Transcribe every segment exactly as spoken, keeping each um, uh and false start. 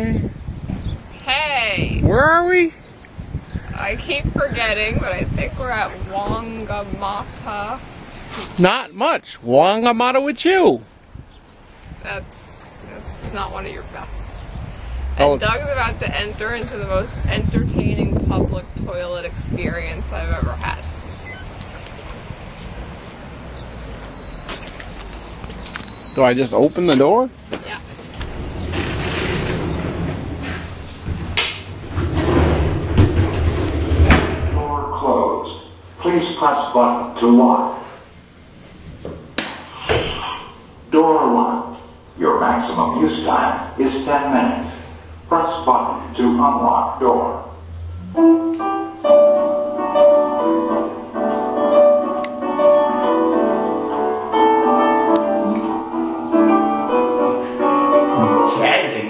Hi. Hey! Where are we? I keep forgetting, but I think we're at Whangamata. Not much. Whangamata with you. That's, that's not one of your best. Oh. And Doug's about to enter into the most entertaining public toilet experience I've ever had. Do I just open the door? Yeah. Door closed. Please press button to lock. Door locked. Your maximum use time is ten minutes. Press button to unlock door. Jazzy.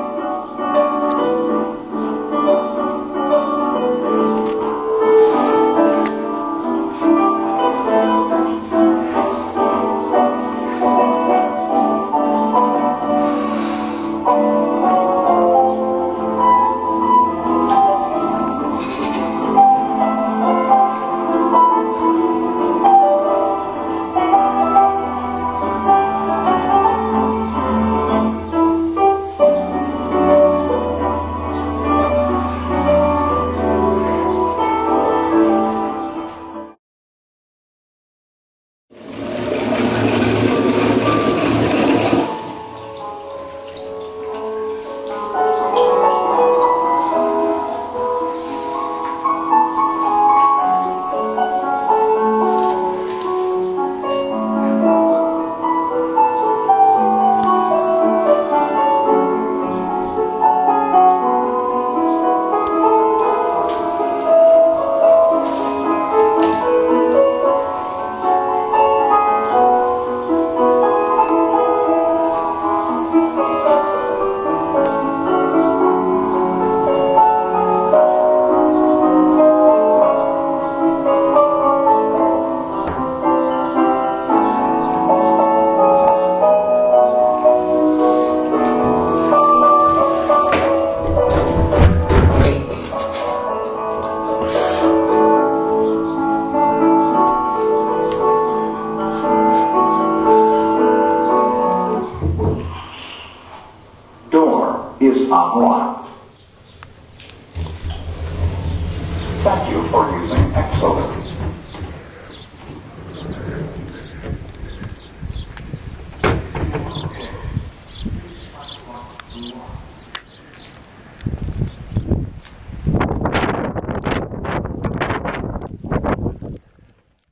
Door is unlocked. Thank you for using Excellent.